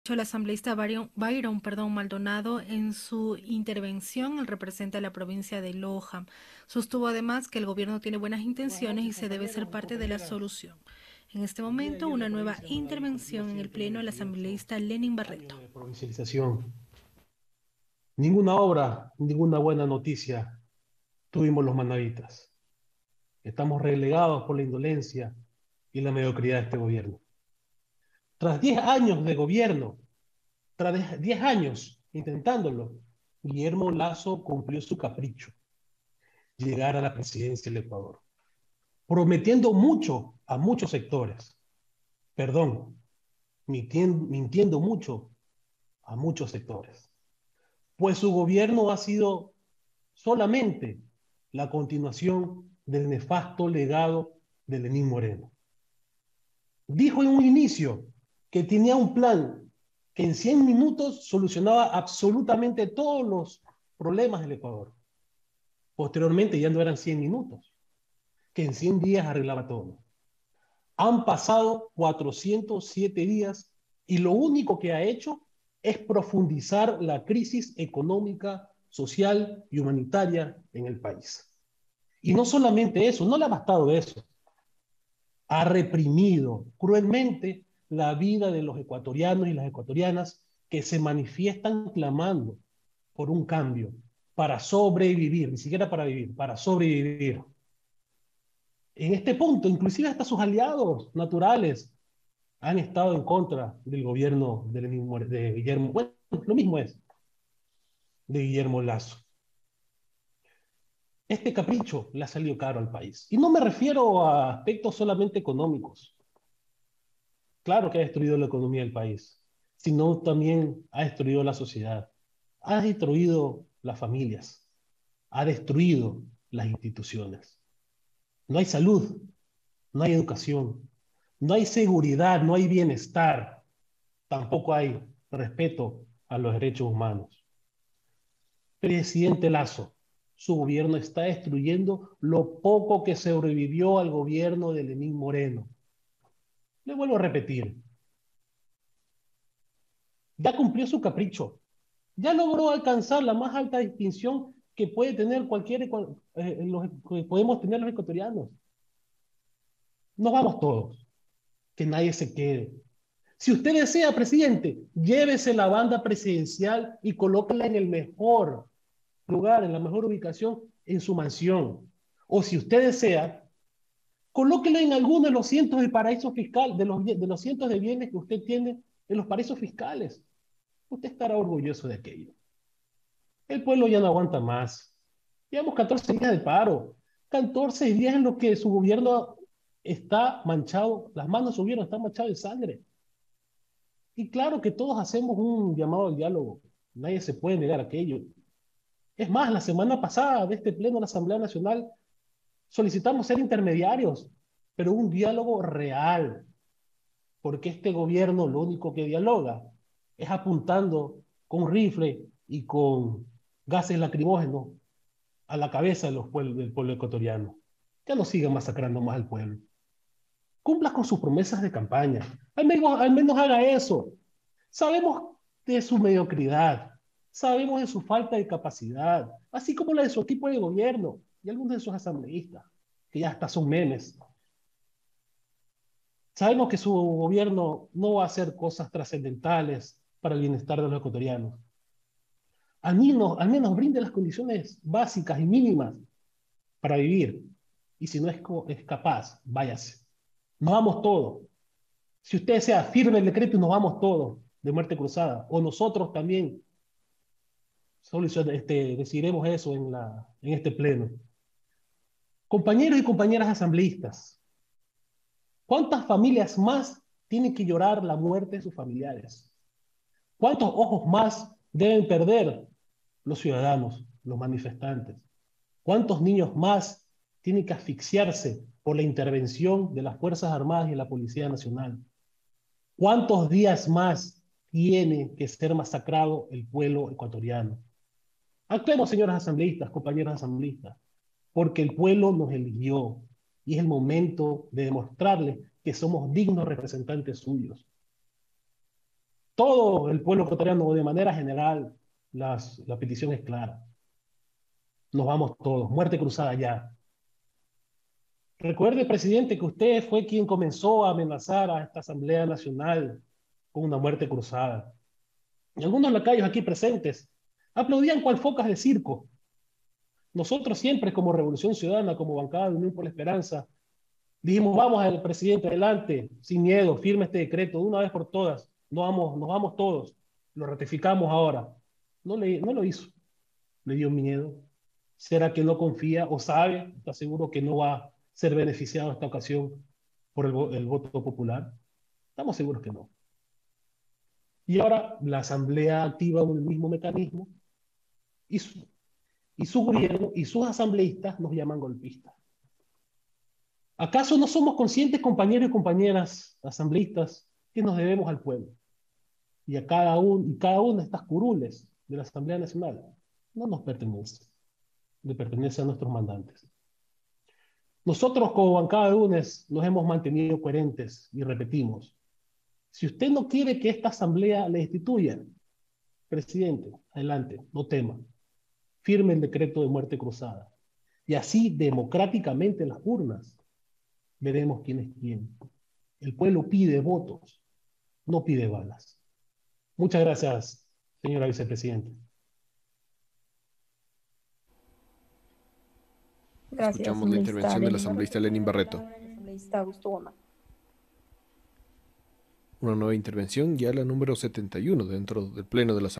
El asambleísta Byron Maldonado, en su intervención, él representa a la provincia de Loja. Sostuvo además que el gobierno tiene buenas Buenas intenciones y noches, se debe ser compañeros y parte de la compañeras. solución. En este El día de momento, ayer la una nueva provincia de Manabí cumplió intervención en el Pleno del 198 asambleísta Lenin Barreto. años de provincialización. Ninguna obra, ninguna buena noticia tuvimos los manavitas. Estamos relegados por la indolencia y la mediocridad de este gobierno. Tras 10 años de gobierno, tras 10 años intentándolo, Guillermo Lasso cumplió su capricho, llegar a la presidencia del Ecuador, prometiendo mucho a muchos sectores. Perdón, mintiendo mucho a muchos sectores, pues su gobierno ha sido solamente la continuación del nefasto legado de Lenín Moreno. Dijo en un inicio que tenía un plan que en 100 minutos solucionaba absolutamente todos los problemas del Ecuador. Posteriormente ya no eran 100 minutos, que en 100 días arreglaba todo. Han pasado 407 días y lo único que ha hecho es profundizar la crisis económica, social y humanitaria en el país. Y no solamente eso, no le ha bastado eso. Ha reprimido cruelmente la vida de los ecuatorianos y las ecuatorianas que se manifiestan clamando por un cambio para sobrevivir, ni siquiera para vivir, para sobrevivir. En este punto, inclusive hasta sus aliados naturales han estado en contra del gobierno de Guillermo, bueno, lo mismo es, de Guillermo Lasso. Este capricho le ha salido caro al país. Y no me refiero a aspectos solamente económicos. Claro que ha destruido la economía del país, sino también ha destruido la sociedad, ha destruido las familias, ha destruido las instituciones. No hay salud, no hay educación, no hay seguridad, no hay bienestar, tampoco hay respeto a los derechos humanos. Presidente Lasso, su gobierno está destruyendo lo poco que sobrevivió al gobierno de Lenín Moreno. Le vuelvo a repetir, ya cumplió su capricho, ya logró alcanzar la más alta distinción que puede tener que podemos tener los ecuatorianos. Nos vamos todos, que nadie se quede. Si usted desea, presidente, llévese la banda presidencial y colóquela en el mejor lugar, en la mejor ubicación, en su mansión. O si usted desea, colóquela en alguno de los cientos de paraísos fiscales, de los cientos de bienes que usted tiene en los paraísos fiscales. Usted estará orgulloso de aquello. El pueblo ya no aguanta más. Llevamos 14 días de paro, 14 días en los que su gobierno está manchado, las manos de su gobierno están manchadas de sangre. Y claro que todos hacemos un llamado al diálogo. Nadie se puede negar aquello. Es más, la semana pasada de este pleno de la Asamblea Nacional solicitamos ser intermediarios, pero un diálogo real, porque este gobierno lo único que dialoga es apuntando con rifle y con gases lacrimógenos a la cabeza de del pueblo ecuatoriano. Ya no sigan masacrando más al pueblo. Cumpla con sus promesas de campaña. Al menos haga eso. Sabemos de su mediocridad, sabemos de su falta de capacidad, así como la de su equipo de gobierno y algunos de sus asambleístas, que ya hasta son memes. Sabemos que su gobierno no va a hacer cosas trascendentales para el bienestar de los ecuatorianos. Al menos brinde las condiciones básicas y mínimas para vivir. Y si no es capaz, váyase. Nos vamos todos. Si usted sea firme el decreto y nos vamos todos de muerte cruzada, o nosotros también decidiremos eso en este pleno. Compañeros y compañeras asambleístas, ¿cuántas familias más tienen que llorar la muerte de sus familiares? ¿Cuántos ojos más deben perder los ciudadanos, los manifestantes? ¿Cuántos niños más tienen que asfixiarse por la intervención de las Fuerzas Armadas y de la Policía Nacional? ¿Cuántos días más tiene que ser masacrado el pueblo ecuatoriano? Actuemos, señores asambleístas, compañeros asambleístas, porque el pueblo nos eligió y es el momento de demostrarle que somos dignos representantes suyos. todo el pueblo ecuatoriano, de manera general, la petición es clara. Nos vamos todos, muerte cruzada ya. Recuerde, presidente, que usted fue quien comenzó a amenazar a esta Asamblea Nacional con una muerte cruzada. Y algunos lacayos aquí presentes aplaudían cual focas de circo. Nosotros siempre, como Revolución Ciudadana, como bancada de Unión por la Esperanza, dijimos, vamos al presidente adelante, sin miedo, firme este decreto de una vez por todas. Nos vamos todos. Lo ratificamos ahora. No lo hizo. Le dio miedo. ¿Será que no confía o sabe, está seguro que no va a ser beneficiado esta ocasión por el voto popular? Estamos seguros que no. Y ahora la Asamblea activa el mismo mecanismo y su gobierno y sus asambleístas nos llaman golpistas. ¿Acaso no somos conscientes, compañeros y compañeras asambleístas, que nos debemos al pueblo? Y a cada una de estas curules de la Asamblea Nacional no nos pertenece, le pertenece a nuestros mandantes. Nosotros como bancada de UNES nos hemos mantenido coherentes y repetimos, si usted no quiere que esta asamblea le destituya, presidente, adelante, no tema, firme el decreto de muerte cruzada. Y así, democráticamente en las urnas, veremos quién es quién. El pueblo pide votos, no pide balas. Muchas gracias, señora vicepresidenta. Gracias, Escuchamos la asambleísta intervención del Lenin asambleísta Barreto. Lenin Tiene la Barreto. palabra el asambleísta Augusto Gómez. Una nueva intervención, ya la número 71 dentro del Pleno de la Asamblea.